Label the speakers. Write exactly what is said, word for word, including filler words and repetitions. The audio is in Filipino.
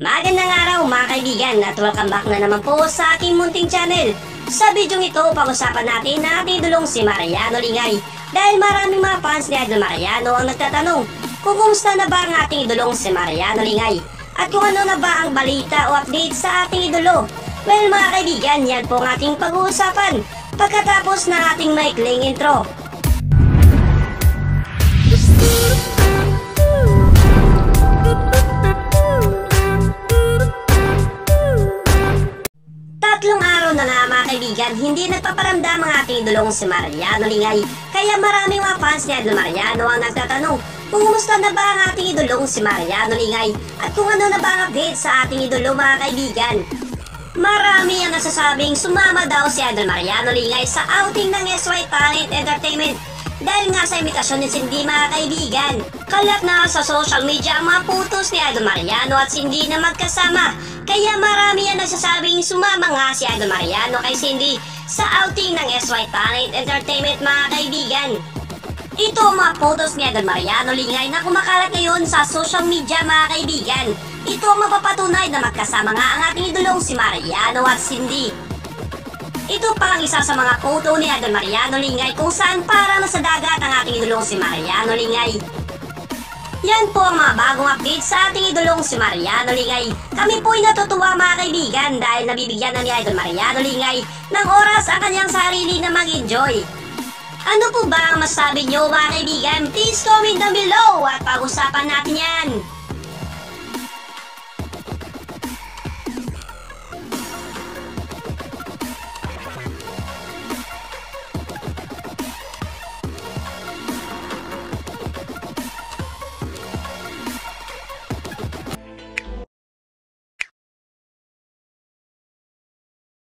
Speaker 1: Magandang araw mga kaibigan at welcome back na naman po sa aking munting channel. Sa video ito, pag-usapan natin na ating idolong si Mariano Lingay. Dahil maraming mga fans ni Idol Mariano ang nagtatanong kung kumusta na ba ang ating idolong si Mariano Lingay at kung ano na ba ang balita o update sa ating idolo. Well mga kaibigan, yan po ang ating pag-uusapan pagkatapos ng ating maikling intro. Tatlong araw na nga mga kaibigan, hindi nagpaparamdam ang ating idolong si Mariano Lingay. Kaya maraming mga fans ni Idol Mariano ang nagtatanong kung kumusta na ba ang ating idolong si Mariano Lingay at kung ano na ba ang update sa ating idolo mga kaibigan. Marami ang nasasabing sumama daw si Idol Mariano Lingay sa outing ng S Y Talent Entertainment dahil nga sa imitasyon ni Cindy mga kaibigan. Kalat na sa social media ang mga photos ni Idol Mariano at Cindy na magkasama. Kaya marami ang nagsasabing sumama nga si Idol Mariano kay Cindy sa outing ng S Y Talent Entertainment mga kaibigan. Ito ang mga photos ni Idol Mariano Lingay na kumakalat ngayon sa social media mga kaibigan. Ito ang mapapatunay na magkasama nga ang ating idolong si Mariano at Cindy. Ito pa ang isa sa mga photo ni Idol Mariano Lingay kung saan parang nasa dagat ang ating idolong si Mariano Lingay. Yan po ang mga bagong update sa ating idolong si Mariano Lingay. Kami po'y natutuwa mga kaibigan dahil nabibigyan na ni Idol Mariano Lingay ng oras ang kanyang sarili na mag-enjoy. Ano po ba ang masabi nyo mga kaibigan? Please comment down below at pag-usapan natin yan.